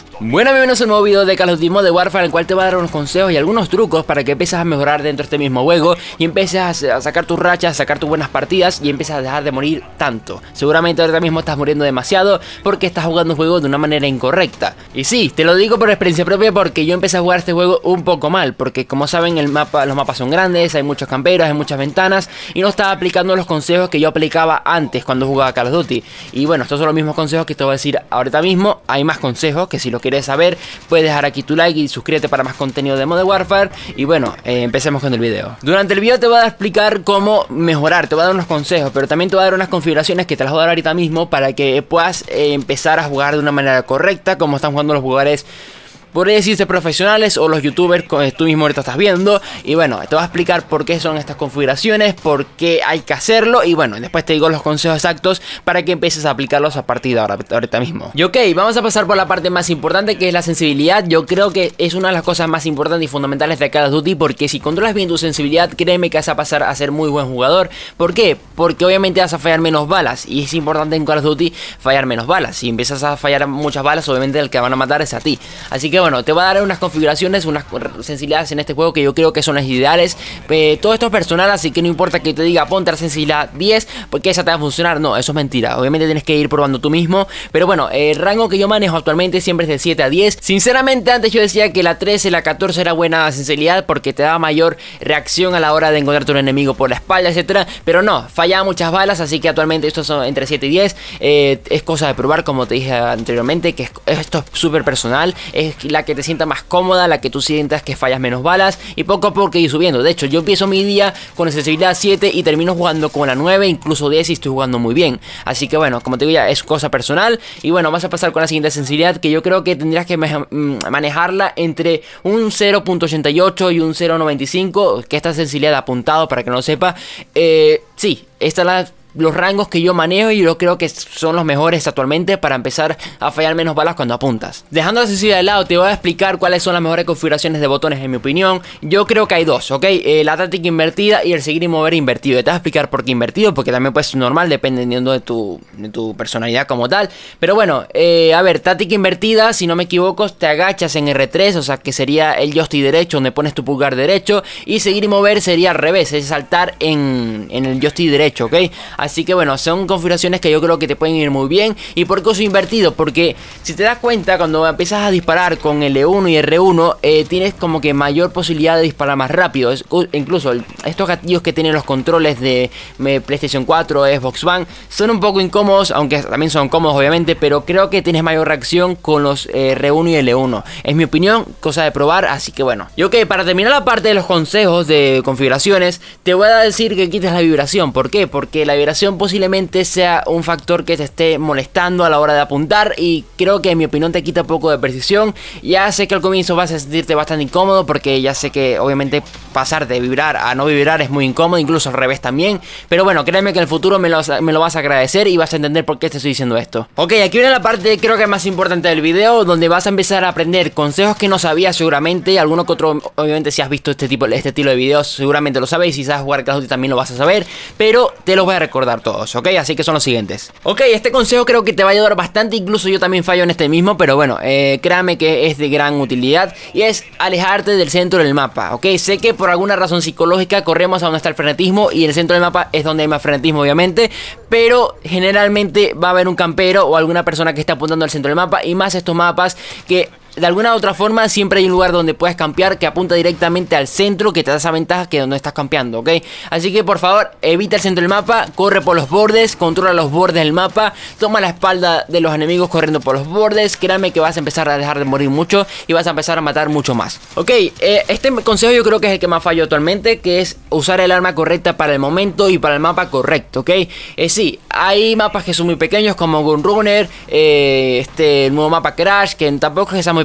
Bueno, bienvenidos a un nuevo video de Call of Duty Modern Warfare, en el cual te voy a dar unos consejos y algunos trucos para que empieces a mejorar dentro de este mismo juego y empieces a sacar tus rachas, a sacar tus buenas partidas y empieces a dejar de morir tanto. Seguramente ahora mismo estás muriendo demasiado porque estás jugando un juego de una manera incorrecta. Y sí, te lo digo por experiencia propia porque yo empecé a jugar este juego un poco mal, porque como saben los mapas son grandes, hay muchos camperos, hay muchas ventanas y no estaba aplicando los consejos que yo aplicaba antes cuando jugaba Call of Duty. Y bueno, estos son los mismos consejos que te voy a decir ahorita mismo. Hay más consejos que si lo quieres saber puedes dejar aquí tu like y suscríbete para más contenido de Modern Warfare. Y bueno, empecemos con el video. Durante el video te voy a explicar cómo mejorar, te voy a dar unos consejos, pero también te voy a dar unas configuraciones que te las voy a dar ahorita mismo para que puedas empezar a jugar de una manera correcta, como están jugando los jugadores, podría decirse profesionales, o los youtubers que tú mismo ahorita estás viendo. Y bueno, te voy a explicar por qué son estas configuraciones, por qué hay que hacerlo. Y bueno, después te digo los consejos exactos para que empieces a aplicarlos a partir de ahorita mismo. Y ok, vamos a pasar por la parte más importante, que es la sensibilidad. Yo creo que es una de las cosas más importantes y fundamentales de Call of Duty, porque si controlas bien tu sensibilidad, créeme que vas a pasar a ser muy buen jugador. ¿Por qué? Porque obviamente vas a fallar menos balas, y es importante en Call of Duty fallar menos balas. Si empiezas a fallar muchas balas, obviamente el que van a matar es a ti. Así que bueno, te voy a dar unas configuraciones, unas sensibilidades en este juego que yo creo que son las ideales. Todo esto es personal, así que no importa que te diga ponte la sensibilidad 10 porque esa te va a funcionar. No, eso es mentira. Obviamente tienes que ir probando tú mismo. Pero bueno, el rango que yo manejo actualmente siempre es de 7 a 10. Sinceramente antes yo decía que la 13, la 14 era buena sensibilidad porque te daba mayor reacción a la hora de encontrarte un enemigo por la espalda, etcétera. Pero no, fallaba muchas balas, así que actualmente estos son entre 7 y 10. Es cosa de probar, como te dije anteriormente, que esto es súper personal. Es la que te sienta más cómoda, la que tú sientas que fallas menos balas, y poco a poco ir subiendo. De hecho, yo empiezo mi día con sensibilidad 7 y termino jugando con la 9, incluso 10, y estoy jugando muy bien. Así que bueno, como te digo, ya es cosa personal. Y bueno, vas a pasar con la siguiente sensibilidad, que yo creo que tendrías que manejarla entre un 0.88 y un 0.95, que esta sensibilidad apuntado para que no lo sepa. Sí, esta es los rangos que yo manejo y yo creo que son los mejores actualmente para empezar a fallar menos balas cuando apuntas. Dejando la sensibilidad de lado, te voy a explicar cuáles son las mejores configuraciones de botones en mi opinión. Yo creo que hay dos, ¿ok? La táctica invertida y el seguir y mover invertido. Te voy a explicar por qué invertido, porque también puede ser normal dependiendo de tu personalidad como tal. Pero bueno, a ver, táctica invertida, si no me equivoco, te agachas en R3, o sea que sería el joystick derecho donde pones tu pulgar derecho, y seguir y mover sería al revés, es saltar en el joystick derecho, ¿ok? Así que bueno, son configuraciones que yo creo que te pueden ir muy bien. ¿Y por qué uso invertido? porque si te das cuenta, cuando empiezas a disparar con L1 y R1, tienes como que mayor posibilidad de disparar más rápido. Incluso estos gatillos que tienen los controles de PlayStation 4, Xbox One, son un poco incómodos, aunque también son cómodos obviamente, pero creo que tienes mayor reacción con los R1 y L1. Es mi opinión, cosa de probar, así que bueno. Y ok, para terminar la parte de los consejos de configuraciones, te voy a decir que quites la vibración. ¿Por qué? Porque la vibración posiblemente sea un factor que te esté molestando a la hora de apuntar, y creo que en mi opinión te quita un poco de precisión. Ya sé que al comienzo vas a sentirte bastante incómodo, porque ya sé que obviamente pasar de vibrar a no vibrar es muy incómodo, incluso al revés también. Pero bueno, créeme que en el futuro me lo vas a agradecer y vas a entender por qué te estoy diciendo esto. Ok, aquí viene la parte creo que más importante del video, donde vas a empezar a aprender consejos que no sabías seguramente. Alguno que otro, obviamente si has visto este estilo de videos seguramente lo sabes, y si sabes jugar Call of Duty también lo vas a saber, pero te los voy a recordar todos, ¿ok? Así que son los siguientes. Ok, este consejo creo que te va a ayudar bastante, incluso yo también fallo en este mismo, pero bueno, créame que es de gran utilidad, y es alejarte del centro del mapa, ¿ok? Sé que por alguna razón psicológica corremos a donde está el frenetismo, y el centro del mapa es donde hay más frenetismo obviamente, pero generalmente va a haber un campero o alguna persona que está apuntando al centro del mapa, y más estos mapas que de alguna u otra forma siempre hay un lugar donde puedes campear que apunta directamente al centro, que te da esa ventaja que donde estás campeando, ¿ok? Así que por favor, evita el centro del mapa, corre por los bordes, controla los bordes del mapa, toma la espalda de los enemigos corriendo por los bordes. Créame que vas a empezar a dejar de morir mucho y vas a empezar a matar mucho más. Ok, este consejo yo creo que es el que más fallo actualmente, que es usar el arma correcta para el momento y para el mapa correcto, ¿ok? Sí, hay mapas que son muy pequeños como Gunrunner, el nuevo mapa Crash, que tampoco es que sea muy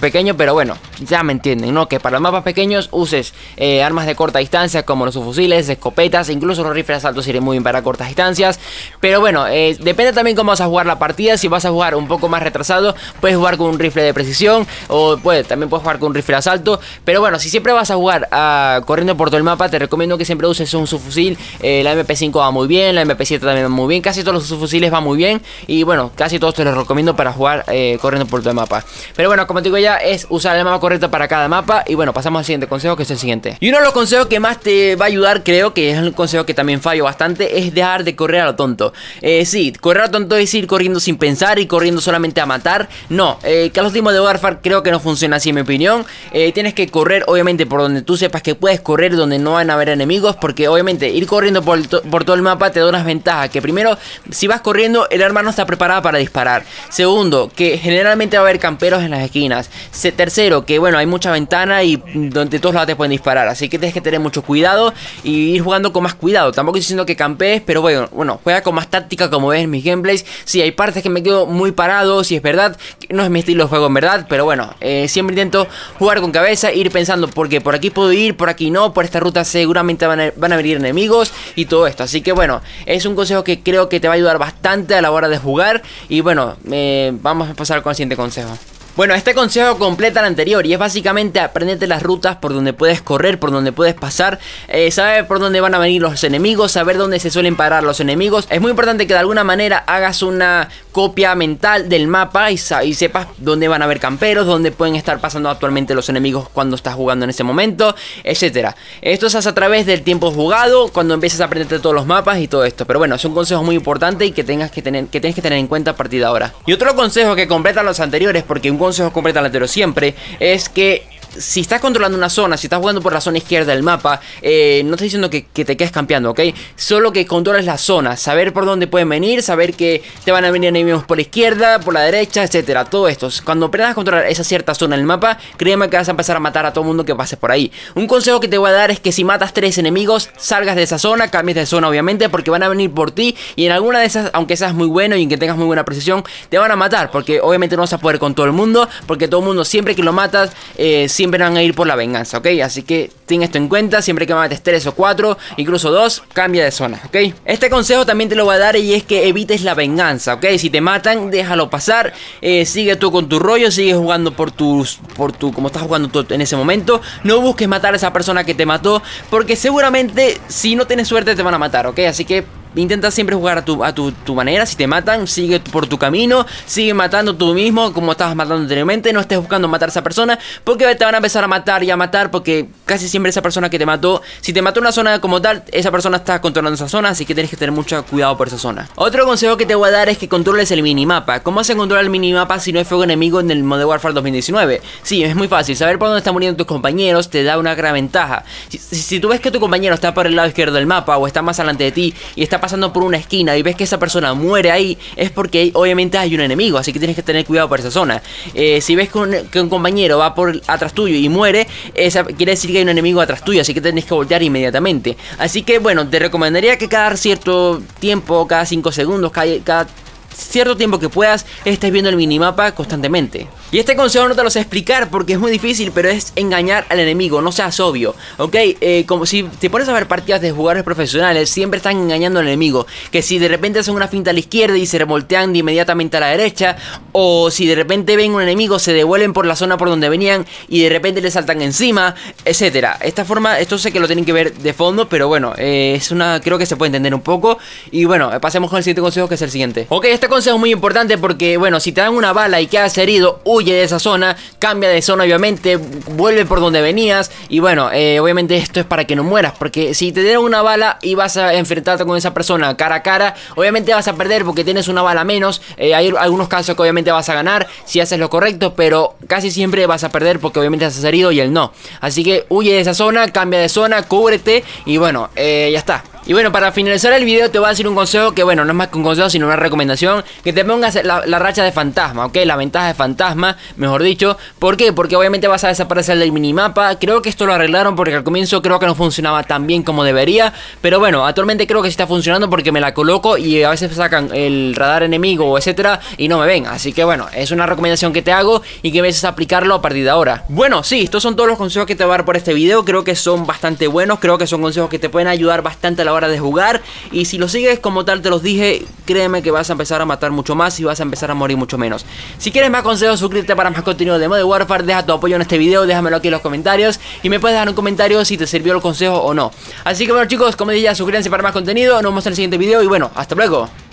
pequeño, pero bueno, ya me entienden, ¿no? Que para los mapas pequeños uses armas de corta distancia como los subfusiles, escopetas, incluso los rifles de asalto sirven muy bien para cortas distancias. Pero bueno, depende también cómo vas a jugar la partida. Si vas a jugar un poco más retrasado, puedes jugar con un rifle de precisión, o también puedes jugar con un rifle de asalto. Pero bueno, si siempre vas a jugar corriendo por todo el mapa, te recomiendo que siempre uses un subfusil. La MP5 va muy bien, la MP7 también va muy bien, casi todos los subfusiles van muy bien. Y bueno, casi todos te los recomiendo para jugar corriendo por todo el mapa. Pero bueno, como te digo ya, es usar el mapa correcto para cada mapa. Y bueno, pasamos al siguiente consejo, que es el siguiente. Y uno de los consejos que más te va a ayudar, creo que es un consejo que también fallo bastante, es dejar de correr a lo tonto. Sí, correr a lo tonto es ir corriendo sin pensar y corriendo solamente a matar. No, Call of Duty Modern Warfare creo que no funciona así en mi opinión. Tienes que correr obviamente por donde tú sepas que puedes correr, donde no van a haber enemigos, porque obviamente ir corriendo por todo el mapa te da unas ventajas. Que primero, si vas corriendo, el arma no está preparada para disparar. Segundo, que generalmente va a haber camperos en las esquinas. Tercero, que bueno, hay mucha ventana y donde todos lados te pueden disparar, así que tienes que tener mucho cuidado y ir jugando con más cuidado. Tampoco estoy diciendo que campees, pero bueno, juega con más táctica, como ves en mis gameplays. Sí, hay partes que me quedo muy parado, si es verdad, no es mi estilo de juego en verdad, pero bueno, siempre intento jugar con cabeza, ir pensando, porque por aquí puedo ir, por aquí no, por esta ruta seguramente van a venir enemigos y todo esto. Así que bueno, es un consejo que creo que te va a ayudar bastante a la hora de jugar. Y bueno, vamos a pasar con el siguiente consejo. Bueno, este consejo completa el anterior y es básicamente aprenderte las rutas por donde puedes correr, por donde puedes pasar, saber por dónde van a venir los enemigos, saber dónde se suelen parar los enemigos. Es muy importante que de alguna manera hagas una copia mental del mapa y sepas dónde van a haber camperos, dónde pueden estar pasando actualmente los enemigos cuando estás jugando en ese momento, etcétera. Esto se hace a través del tiempo jugado, cuando empiezas a aprenderte todos los mapas y todo esto. Pero bueno, es un consejo muy importante y que tienes que tener en cuenta a partir de ahora. Y otro consejo que completa los anteriores, porque un consejo completa el anterior siempre, es que si estás controlando una zona, si estás jugando por la zona izquierda del mapa, no estoy diciendo que te quedes campeando, ¿ok? Solo que controles la zona, saber por dónde pueden venir, saber que te van a venir enemigos por la izquierda, por la derecha, etcétera. Todo esto, cuando aprendas a controlar esa cierta zona del mapa, créeme que vas a empezar a matar a todo el mundo que pase por ahí. Un consejo que te voy a dar es que si matas 3 enemigos, salgas de esa zona, cambies de zona obviamente, porque van a venir por ti y en alguna de esas, aunque seas muy bueno y que tengas muy buena precisión, te van a matar, porque obviamente no vas a poder con todo el mundo, porque todo el mundo siempre que lo matas, siempre van a ir por la venganza, ¿ok? Así que ten esto en cuenta, siempre que mates 3 o 4, incluso 2, cambia de zona, ¿ok? Este consejo también te lo voy a dar y es que evites la venganza, ¿ok? Si te matan, déjalo pasar, sigue tú con tu rollo, sigue jugando como estás jugando tú en ese momento. No busques matar a esa persona que te mató, porque seguramente si no tienes suerte te van a matar, ¿ok? Así que intenta siempre jugar a tu manera. Si te matan, sigue por tu camino, sigue matando tú mismo como estabas matando anteriormente. No estés buscando matar a esa persona, porque te van a empezar a matar y a matar, porque casi siempre esa persona que te mató, si te mató en una zona como tal, esa persona está controlando esa zona, así que tienes que tener mucho cuidado por esa zona. Otro consejo que te voy a dar es que controles el minimapa. ¿Cómo se controla el minimapa si no hay fuego enemigo en el Modern Warfare 2019? Sí, es muy fácil. Saber por dónde están muriendo tus compañeros te da una gran ventaja. Si tú ves que tu compañero está por el lado izquierdo del mapa o está más adelante de ti y está pasando por una esquina y ves que esa persona muere ahí, es porque obviamente hay un enemigo, así que tienes que tener cuidado por esa zona. Si ves que un compañero va por atrás tuyo y muere, quiere decir que hay un enemigo atrás tuyo, así que tienes que voltear inmediatamente. Así que bueno, te recomendaría que cada cierto tiempo, cada 5 segundos, cada cierto tiempo que puedas, estés viendo el minimapa constantemente. Y este consejo no te lo sé explicar porque es muy difícil, pero es engañar al enemigo, no seas obvio, ¿ok? Como si te pones a ver partidas de jugadores profesionales, siempre están engañando al enemigo. Que si de repente hacen una finta a la izquierda y se revoltean inmediatamente a la derecha, o si de repente ven un enemigo, se devuelven por la zona por donde venían y de repente le saltan encima, etcétera. Esta forma, esto sé que lo tienen que ver de fondo, pero bueno, creo que se puede entender un poco. Y bueno, pasemos con el siguiente consejo, que es el siguiente. Ok, este consejo es muy importante porque, bueno, si te dan una bala y quedas herido, huye de esa zona, cambia de zona obviamente, vuelve por donde venías. Y bueno, obviamente esto es para que no mueras, porque si te dieron una bala y vas a enfrentarte con esa persona cara a cara, obviamente vas a perder porque tienes una bala menos. Hay algunos casos que obviamente vas a ganar si haces lo correcto, pero casi siempre vas a perder porque obviamente estás herido y él no. Así que huye de esa zona, cambia de zona, cúbrete y bueno, ya está. Y bueno, para finalizar el video te voy a decir un consejo que bueno, no es más que un consejo sino una recomendación. Que te pongas la racha de fantasma, ¿ok? La ventaja de fantasma, mejor dicho. ¿Por qué? Porque obviamente vas a desaparecer del minimapa. Creo que esto lo arreglaron porque al comienzo creo que no funcionaba tan bien como debería. Pero bueno, actualmente creo que sí está funcionando porque me la coloco y a veces sacan el radar enemigo o etcétera y no me ven. Así que bueno, es una recomendación que te hago y que empieces a aplicarlo a partir de ahora. Bueno, sí, estos son todos los consejos que te voy a dar por este video. Creo que son bastante buenos, creo que son consejos que te pueden ayudar bastante a la hora de jugar. Y si lo sigues como tal te los dije, créeme que vas a empezar a matar mucho más y vas a empezar a morir mucho menos. Si quieres más consejos, suscríbete para más contenido de Modern Warfare. Deja tu apoyo en este video, déjamelo aquí en los comentarios y me puedes dejar un comentario si te sirvió el consejo o no. Así que bueno chicos, como dije ya, suscríbanse para más contenido. Nos vemos en el siguiente video y bueno, hasta luego.